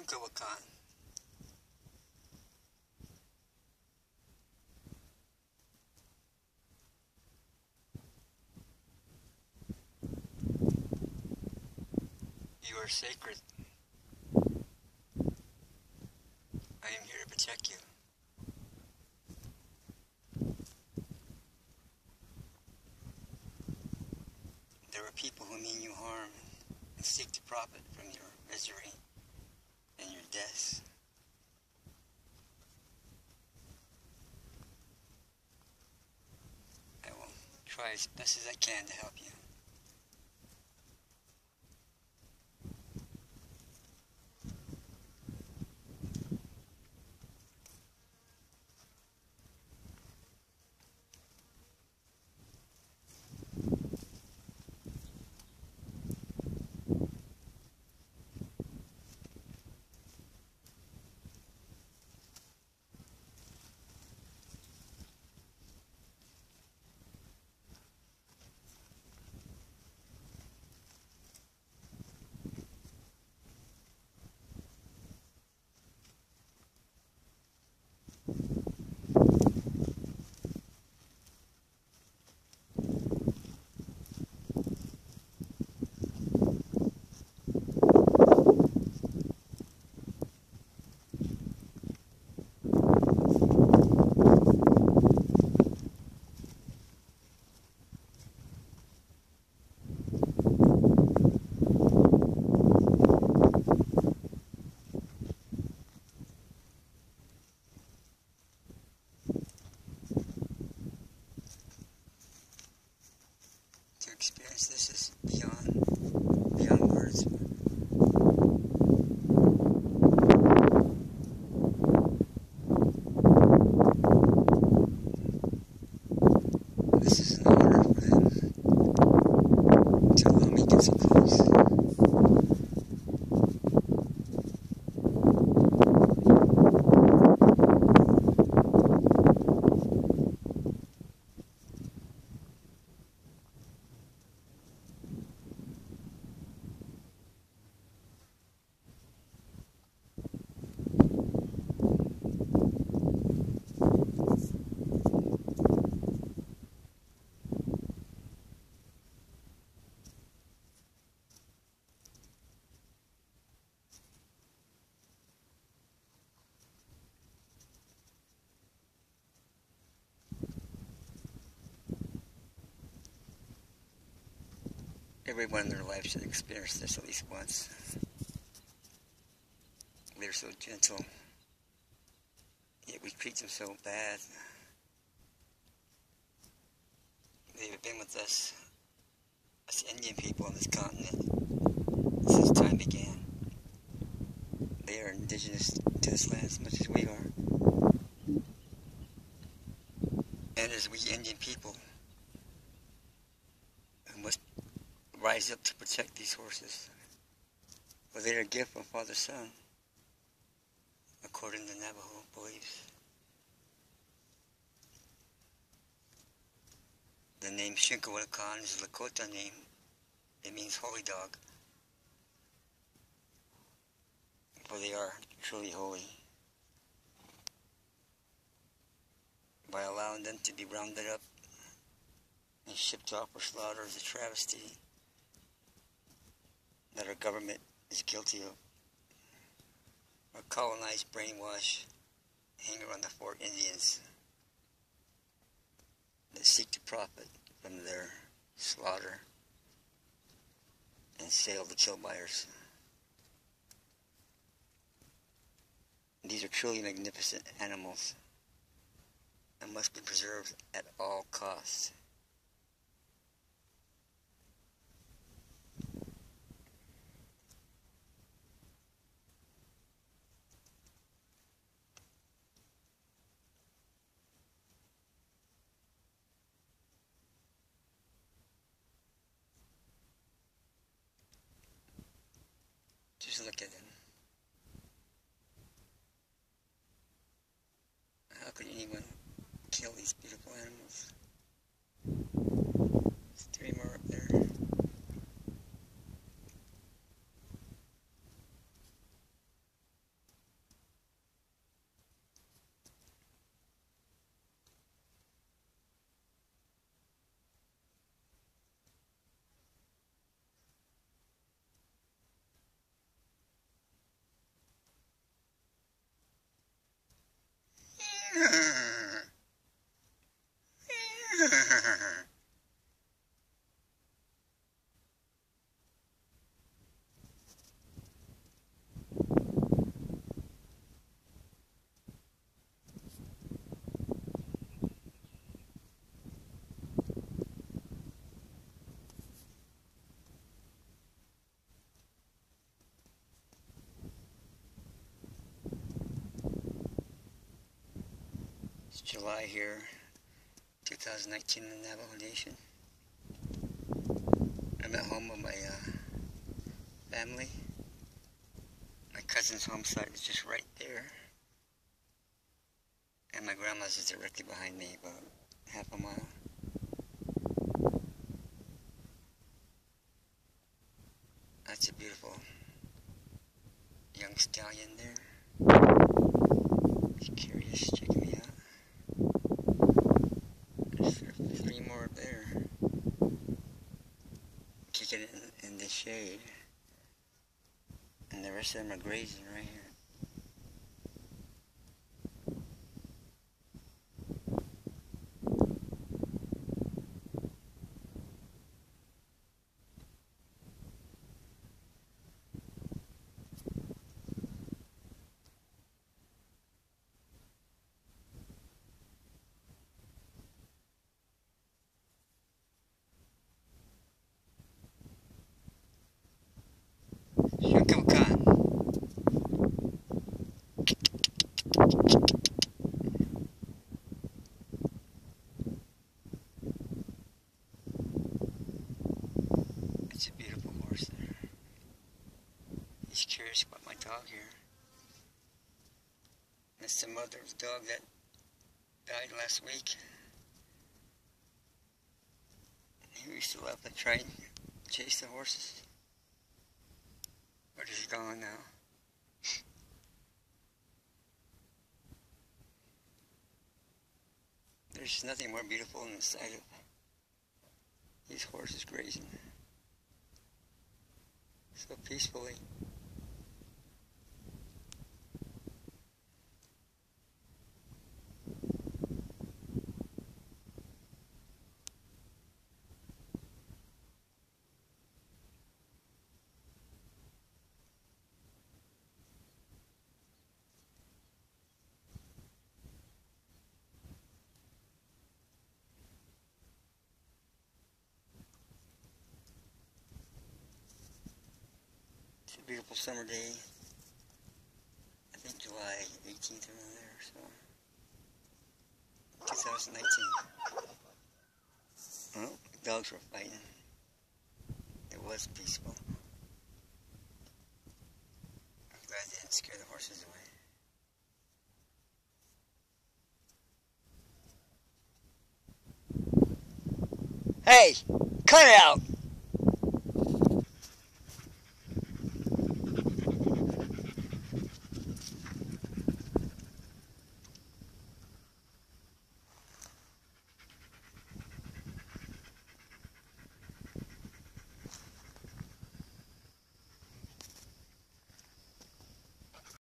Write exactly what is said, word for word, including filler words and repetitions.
Shinkawakan. You are sacred. I am here to protect you. There are people who mean you harm and seek to profit from your misery and your deaths. I will try as best as I can to help you. To experience this is beyond, beyond words. This is an honor for them to allow me to get so close. Everyone in their life should experience this at least once. They're so gentle, yet we treat them so bad. They've been with us, us Indian people on this continent, since time began. They are indigenous to this land as much as we are. And as we Indian people, who must rise up to protect these horses, for they are a gift from Father Son, according to Navajo beliefs. The name Shinkawakan is a Lakota name. It means holy dog, for they are truly holy. By allowing them to be rounded up and shipped off for slaughter is a travesty that our government is guilty of. Our colonized brainwash hang around the Fort Indians that seek to profit from their slaughter and sale to kill buyers. These are truly magnificent animals and must be preserved at all costs. Just look at them. How could anyone kill these beautiful animals? There's three more up there. It's July here, two thousand nineteen in the Navajo Nation. I'm at home with my uh, family. My cousin's home site is just right there. And my grandma's is directly behind me, about half a mile. That's a beautiful young stallion there. He's curious, checking me out. There's three more up there. Kicking it in, in the shade. And the rest of them are grazing right here. Shukokan. It's a beautiful horse there. He's curious about my dog here. That's the mother's dog that died last week. He used to love to try and chase the horses. But he's gone now. There's nothing more beautiful than the sight of these horses grazing so peacefully. It's a beautiful summer day. I think July eighteenth around there, so two thousand nineteen. Well, the dogs were fighting. It was peaceful. I'm glad they didn't scare the horses away. Hey, cut it out!